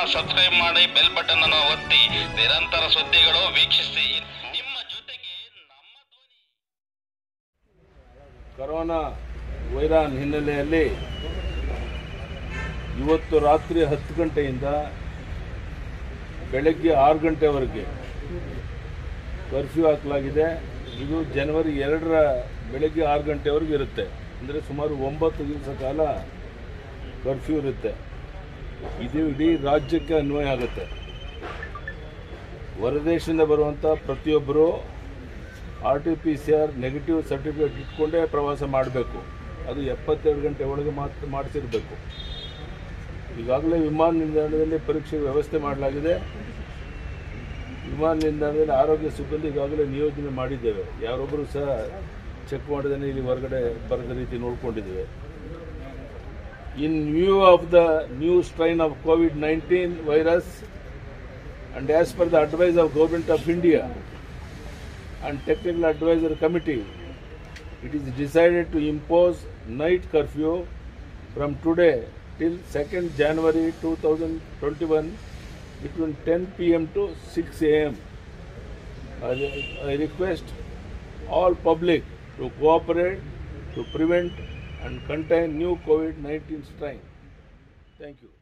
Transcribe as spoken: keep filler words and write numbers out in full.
Subscribe ಮಾಡಿ, bell button ಅನ್ನು ಒತ್ತಿ ನಿರಂತರ ಸುದ್ದಿಗಳು ವೀಕ್ಷಿಸಿ. ನಿಮ್ಮ ಜೊತೆಗೆ ನಮ್ಮ ಧ್ವನಿ. ಕೊರೋನಾ ವೈರಾನ್ ಹಿನ್ನೆಲೆಯಲ್ಲಿ ಇವತ್ತು ರಾತ್ರಿ ಹತ್ತು ಗಂಟೆಯಿಂದ ಬೆಳಗ್ಗೆ ಆರು ಗಂಟೆವರೆಗೆ ಕರ್ಫ್ಯೂ ಹಾಕಲಾಗಿದೆ. ಇದು ಜನವರಿ ಎರಡರ ಬೆಳಗ್ಗೆ ಆರು ಗಂಟೆವರೆಗೆ ಇರುತ್ತೆ. ಅಂದರೆ ಸುಮಾರು ಒಂಬತ್ತು ದಿವಸ ಕಾಲ ಕರ್ಫ್ಯೂ ಇರುತ್ತೆ. ಇದು ಇಡೀ ರಾಜ್ಯಕ್ಕೆ ಅನ್ವಯ ಆಗುತ್ತೆ. ಹೊರದೇಶದಿಂದ ಬರುವಂಥ ಪ್ರತಿಯೊಬ್ಬರು R T P C R negative certificate ಇಟ್ಕೊಂಡೇ ಪ್ರವಾಸ ಮಾಡಬೇಕು. ಅದು ಎಪ್ಪತ್ತೆರಡು ಗಂಟೆ ಒಳಗೆ ಮಾತ್ರ ಮಾಡಿಸಿರಬೇಕು. ಈಗಾಗಲೇ ವಿಮಾನ ನಿಲ್ದಾಣದಲ್ಲಿ ಪರೀಕ್ಷೆ ವ್ಯವಸ್ಥೆ ಮಾಡಲಾಗಿದೆ. ವಿಮಾನ ನಿಲ್ದಾಣದಲ್ಲಿ ಆರೋಗ್ಯ ಸಿಬ್ಬಂದಿ ಈಗಾಗಲೇ ನಿಯೋಜನೆ ಮಾಡಿದ್ದೇವೆ. ಯಾರೊಬ್ಬರು ಸಹ ಚೆಕ್ ಮಾಡದೇ ಇಲ್ಲಿ ಹೊರಗಡೆ ಬರದ ರೀತಿ ನೋಡಿಕೊಂಡಿದ್ದೇವೆ. In view of the new strain of COVID nineteen virus and as per the advice of Government of India and Technical Advisory Committee, it is decided to impose night curfew from today till second January two thousand twenty-one between ten p m to six a m I, I request all public to cooperate to prevent and contain new COVID nineteen strain. Thank you.